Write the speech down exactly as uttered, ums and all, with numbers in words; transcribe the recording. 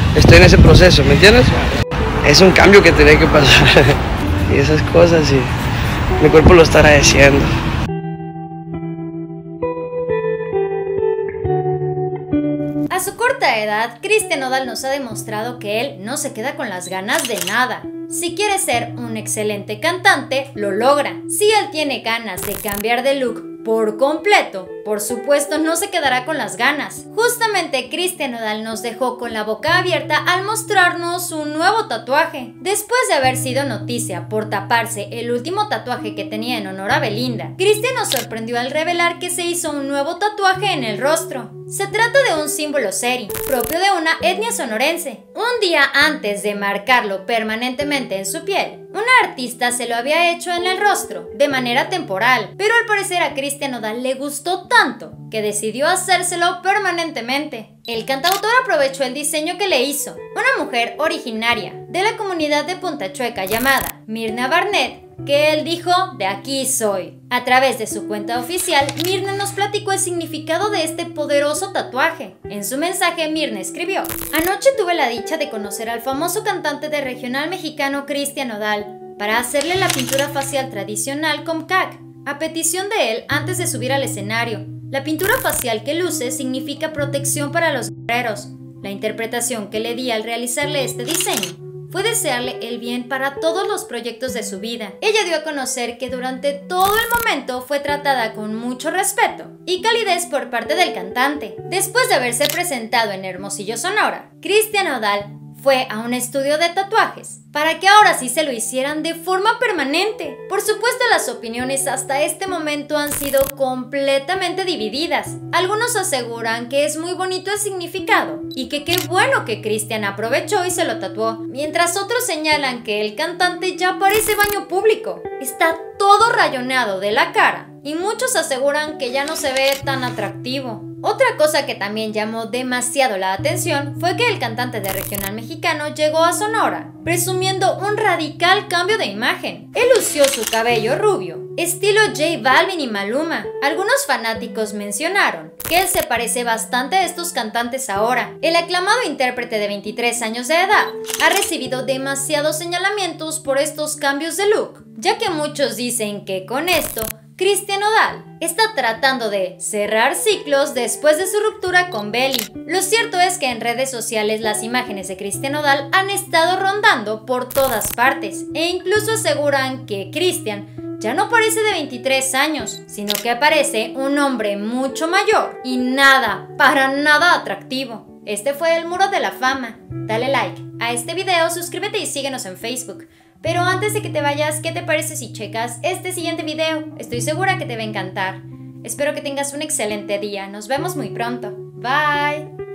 estoy en ese proceso, ¿me entiendes? Es un cambio que tenía que pasar y esas cosas, y mi cuerpo lo está agradeciendo. A su corta edad, Cristian Nodal nos ha demostrado que él no se queda con las ganas de nada. Si quiere ser un excelente cantante, lo logra. Si él tiene ganas de cambiar de look por completo, por supuesto no se quedará con las ganas. Justamente Cristian Nodal nos dejó con la boca abierta al mostrarnos un nuevo tatuaje. Después de haber sido noticia por taparse el último tatuaje que tenía en honor a Belinda, Cristian nos sorprendió al revelar que se hizo un nuevo tatuaje en el rostro. Se trata de un símbolo seri, propio de una etnia sonorense. Un día antes de marcarlo permanentemente en su piel, una artista se lo había hecho en el rostro, de manera temporal, pero al parecer a Cristian Nodal le gustó tanto que decidió hacérselo permanentemente. El cantautor aprovechó el diseño que le hizo una mujer originaria de la comunidad de Punta Chueca llamada Mirna Barnett, que él dijo: "De aquí soy". A través de su cuenta oficial, Mirna nos platicó el significado de este poderoso tatuaje. En su mensaje, Mirna escribió: "Anoche tuve la dicha de conocer al famoso cantante de regional mexicano Cristian Nodal para hacerle la pintura facial tradicional con C A C, a petición de él antes de subir al escenario. La pintura facial que luce significa protección para los guerreros. La interpretación que le di al realizarle este diseño fue desearle el bien para todos los proyectos de su vida". Ella dio a conocer que durante todo el momento fue tratada con mucho respeto y calidez por parte del cantante. Después de haberse presentado en Hermosillo, Sonora, Cristian Nodal fue a un estudio de tatuajes para que ahora sí se lo hicieran de forma permanente. Por supuesto, las opiniones hasta este momento han sido completamente divididas. Algunos aseguran que es muy bonito el significado y que qué bueno que Cristian aprovechó y se lo tatuó, mientras otros señalan que el cantante ya parece baño público. Está todo rayoneado de la cara y muchos aseguran que ya no se ve tan atractivo. Otra cosa que también llamó demasiado la atención fue que el cantante de regional mexicano llegó a Sonora presumiendo un radical cambio de imagen. Él lució su cabello rubio, estilo J Balvin y Maluma. Algunos fanáticos mencionaron que él se parece bastante a estos cantantes ahora. El aclamado intérprete de veintitrés años de edad ha recibido demasiados señalamientos por estos cambios de look, ya que muchos dicen que con esto Cristian Nodal está tratando de cerrar ciclos después de su ruptura con Belly. Lo cierto es que en redes sociales las imágenes de Cristian Nodal han estado rondando por todas partes e incluso aseguran que Cristian ya no parece de veintitrés años, sino que parece un hombre mucho mayor y nada, para nada atractivo. Este fue el Muro de la Fama. Dale like a este video, suscríbete y síguenos en Facebook. Pero antes de que te vayas, ¿qué te parece si checas este siguiente video? Estoy segura que te va a encantar. Espero que tengas un excelente día. Nos vemos muy pronto. Bye.